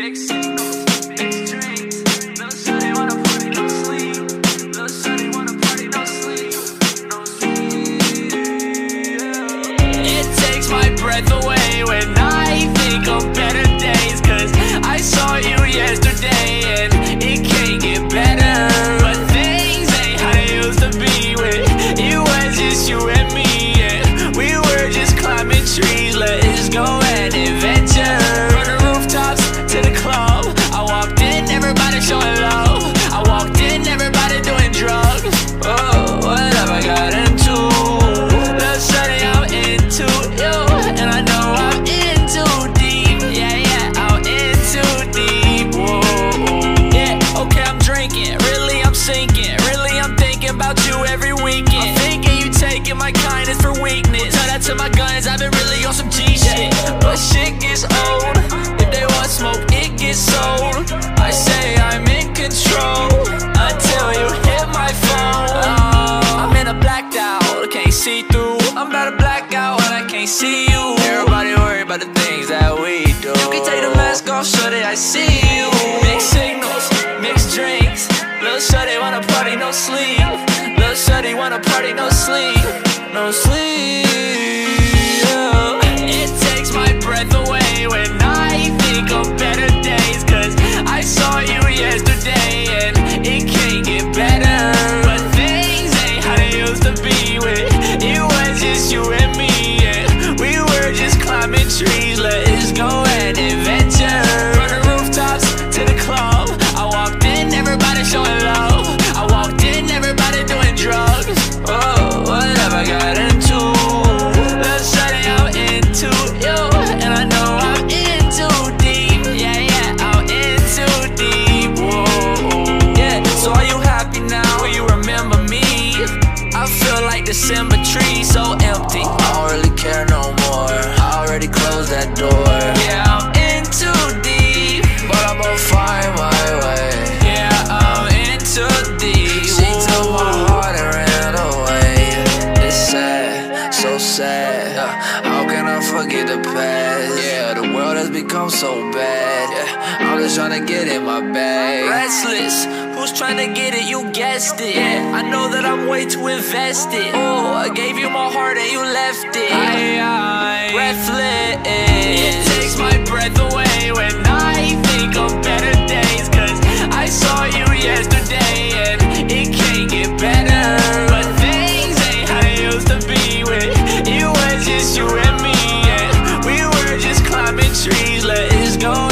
Big signals, big drinks. Little shawty wanna party, no sleep. Little shawty wanna party, no sleep. No sleep, yeah. It takes my breath away when I think of better days. Cause I saw you yesterday and it can't get better. But things ain't how they used to be when it was just you and me. And we were just climbing trees, let's go and adventure. From the rooftops to the club, I walked in, everybody showing love. I walked in, everybody doing drugs. Oh, what have I got into? Little shawty, I'm into you, and I know I'm in too deep. Yeah, yeah, I'm in too deep. Whoa, yeah, okay, I'm drinking, really I'm sinking, really I'm thinking about you every weekend. I'm thinking you taking my kindness for weakness. Tell that to my guns, I've been really on some G shit. But shit gets old, if they want smoke, it gets sold. I say I'm in control until you hit my phone. I'm in a blacked out, I can't see through. I'm about to black out and I can't see you. Everybody worry about the things that we do. You can take the mask off, shawty, I see you. Mixed signals, mixed drinks. Little shawty wanna party, no sleep. Little shawty wanna party, no sleep. No sleep, yeah. It takes my breath away when I think of better days. Cause I saw you yesterday and it can't get better. But things ain't how they used to be when it was just you and me. And we were just climbing trees, let's go and adventure. From the rooftops to the club, I walked in, everybody showing love. I walked in, everybody doing drugs. Oh, what have I got into? Little shawty, I'm into you, and I know I'm in too deep. Yeah, yeah, I'm in too deep. Whoa, yeah. So are you happy now? Will you remember me? I feel like December tree, so empty. I don't really care no more. I already closed that door. Yeah, I'm in too deep, but I'm gonna find my way. Yeah, I'm in too deep. She took my heart and ran away. It's sad, so sad. How can I forget the past? Yeah, the world has become so bad. Yeah, I'm just trying to get in my bag. Restless, who's trying to get it? You guessed it. Yeah, I know that I'm way too invested. Oh, I gave you my heart and you left it. Breathless. It takes my breath away when I think of better days. Cause I saw you yesterday and it can't get better. But things ain't how they used to be when it was just you and me. And we were just climbing trees, let's go